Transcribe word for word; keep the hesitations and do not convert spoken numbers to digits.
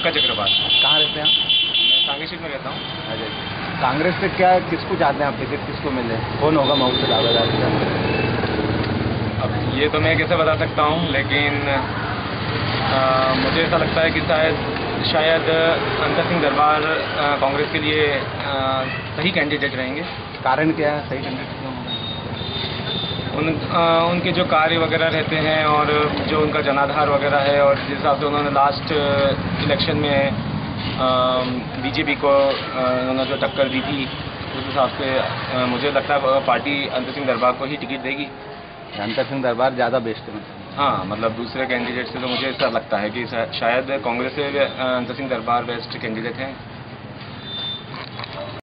पंकज अग्रवाल। कहाँ रहते हैं आप? मैं सांगीशीट में रहता हूँ। अजय, कांग्रेस से क्या किसको चाहते हैं आप, टिकट किसको मिले, कौन होगा मऊ से दावेदार? अब ये तो मैं कैसे बता सकता हूँ, लेकिन आ, मुझे ऐसा लगता है कि शायद शायद अंतर सिंह दरबार कांग्रेस के लिए आ, सही कैंडिडेट रहेंगे। कारण क्या है सही कैंडिडेट क्यों होगा? उन आ, उनके जो कार्य वगैरह रहते हैं और जो उनका जनाधार वगैरह है, और जिस हिसाब से उन्होंने लास्ट इलेक्शन में बीजेपी को आ, उन्होंने जो टक्कर दी थी, उस हिसाब से आ, मुझे लगता है पार्टी अंतर सिंह दरबार को ही टिकट देगी। अंतर सिंह दरबार ज़्यादा बेस्ट है? हाँ, मतलब दूसरे कैंडिडेट से तो मुझे ऐसा लगता है कि शायद कांग्रेस से अंतर सिंह दरबार बेस्ट कैंडिडेट हैं।